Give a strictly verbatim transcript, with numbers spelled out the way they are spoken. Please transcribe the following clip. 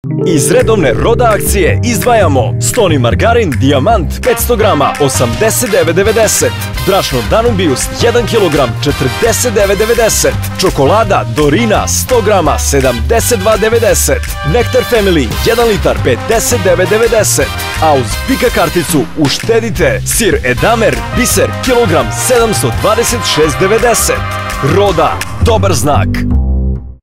Iz redovne Roda akcije izdvajamo Stoni margarin Dijamant petsto grama osamdeset devet devedeset, brašno Danubius jedan kilogram četrdeset devet devedeset, čokolada Dorina sto grama sedamdeset dva devedeset, Nektar Family jedan litar pedeset devet devedeset, a uz Pika karticu uštedite sir Edamer Biser kilogram sedamsto dvadeset šest devedeset. Roda, dobar znak!